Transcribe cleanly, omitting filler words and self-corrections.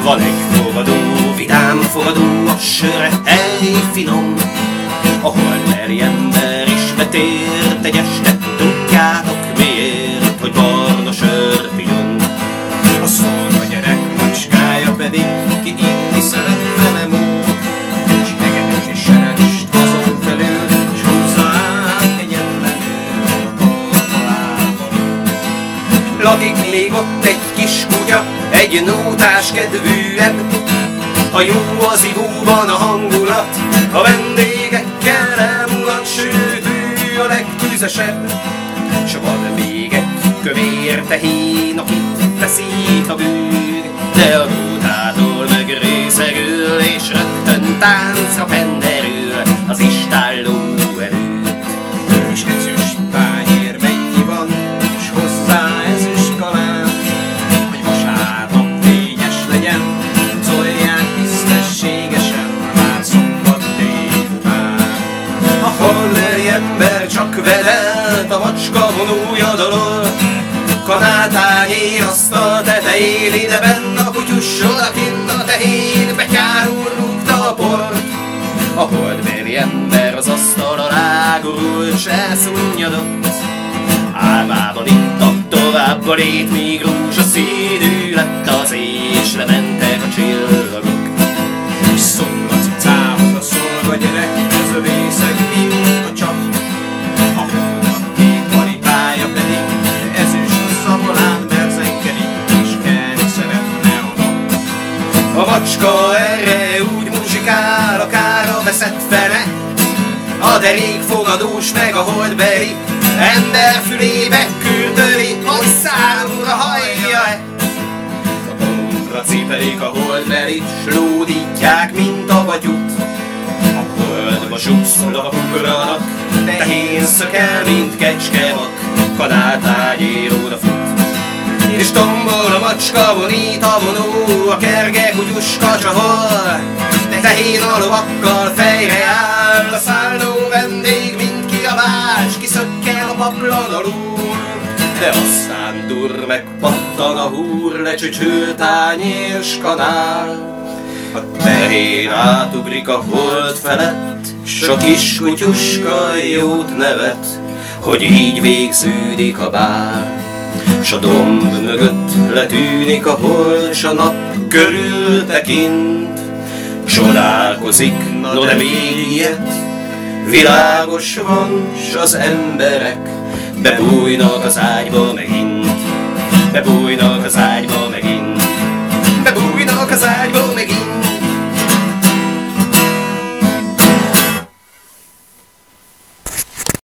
Van egy fogadó, vidám fogadó, a söre hely finom, ahol meri ember is betért egy este. Tudjátok miért, hogy barna sör figyom? A szolga gyerek macskája pedig ki inni szeretve nem úr, s hegetes és serest azon felül, s húzza át egyetlenül a tolvalából. Lakik még ott egy kis kutya, egy nótás kedvűebb. A jó az ivóban a hangulat, a vendégekkel elmulat, sőt ő a legtüzesebb. S van még egy kövér tehén, akit feszít a bűg, de a nótától megrészegül, és rögtön táncra penderül az istálló erő. És ezüst tányér mennyi van, s hozzá ezüst kalán, hogy vasárnap fényes legyen, szólják tisztességesen, már szombat délután. A holleri ember csak vedelt a macska vonója dalol, kanáltányér asztal tetején, ide benn a kutyus, odakinn a tehén, betyárul rúgta a port. A holdbéli ember az asztal alá gurult, s elszunnyadott. Álmában ittak tovább a lét, míg rózsaszínű lett az ég, s lementek a csillagok. És szól a cicához a szolga gyerek, ez a vészeg, mint a csap. A holdat két paripája pedig ezüst szavolán berzenkedik, és kelni szeretne a nap. A macska erre úgy muzsikál, akár a veszett fene, a derék fogadós meg a holdbeli ember fülébe küldöli, hogy számra hallja-e. A dombra cipelik a holdbelit, s lódítják, mint a batyut. A holdba zsugszolva ugranak, tehén szökel, mint kecskevak, kanáltányér odafut. És tombol a macska, vonít a vonó, a kerge kutyuska csahol, tehén a lovakkal fejre áll, a szálló vendég mind kiabál, s kiszökkel a paplan alul. De aztán dur megpattan a húr, lecsücsül tányér s kanál. A tehén átugrik a hold felett, s a kis kutyuska jót nevet, hogy így végződik a bál. S a domb mögött letűnik a hold, s a nap körül tekint. Csodálkozik, no de még ilyet, világos van, s az emberek bebújnak az ágyba megint. Bebújnak az ágyba.